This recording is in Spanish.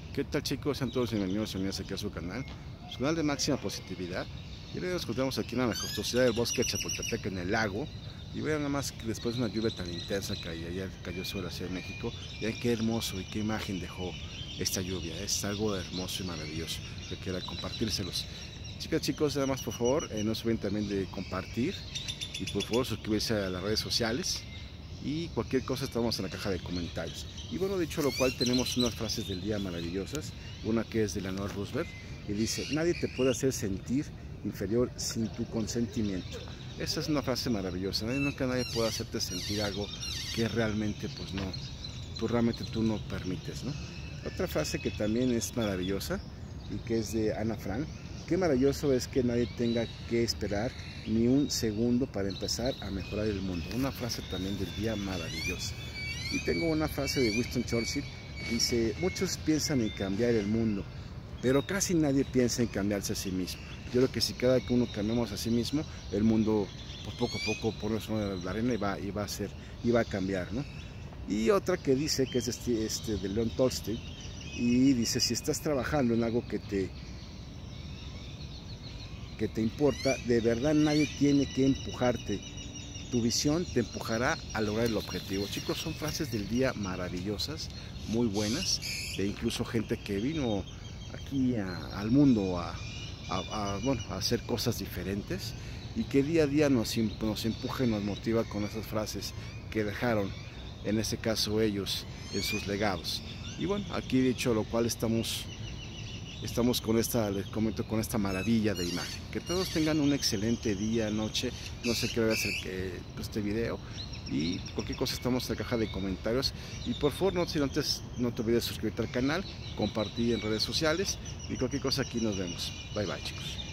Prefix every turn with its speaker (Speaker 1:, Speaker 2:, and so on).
Speaker 1: ¿Qué tal, chicos? Sean todos bienvenidos y unidos aquí a su canal de máxima positividad. Y hoy nos encontramos aquí en la majestuosidad del bosque de Chapultepec, en el lago. Y vean nada más que después de una lluvia tan intensa que ayer cayó sobre la Ciudad de México, vean qué hermoso y qué imagen dejó esta lluvia. Es algo hermoso y maravilloso que quiera compartírselos. Chicas, chicos, nada más por favor, no se olviden también de compartir y por favor suscribirse a las redes sociales. Y cualquier cosa estamos en la caja de comentarios. Y bueno, dicho lo cual, tenemos unas frases del día maravillosas. Una que es de Eleanor Roosevelt y dice: nadie te puede hacer sentir inferior sin tu consentimiento. Esa es una frase maravillosa. Nunca nadie puede hacerte sentir algo que realmente realmente tú no permites, ¿no? Otra frase que también es maravillosa y que es de Ana Frank: qué maravilloso es que nadie tenga que esperar ni un segundo para empezar a mejorar el mundo. Una frase también del día maravillosa. Y tengo una frase de Winston Churchill, dice: muchos piensan en cambiar el mundo, pero casi nadie piensa en cambiarse a sí mismo. Yo creo que si cada uno cambiamos a sí mismo, el mundo pues poco a poco pone la arena y va a cambiar, ¿no? Y otra que dice, que es de León Tolstoy, y dice: si estás trabajando en algo que te importa, de verdad nadie tiene que empujarte. Tu visión te empujará a lograr el objetivo. Chicos, son frases del día maravillosas, muy buenas, de incluso gente que vino aquí al mundo a hacer cosas diferentes y que día a día nos empuja y nos motiva con esas frases que dejaron, en este caso ellos, en sus legados. Y bueno, aquí dicho lo cual estamos les comento, con esta maravilla de imagen. Que todos tengan un excelente día, noche. No sé qué hora es este video. Y cualquier cosa estamos en la caja de comentarios. Y por favor, no te olvides de suscribirte al canal, compartir en redes sociales. Y cualquier cosa, aquí nos vemos. Bye bye, chicos.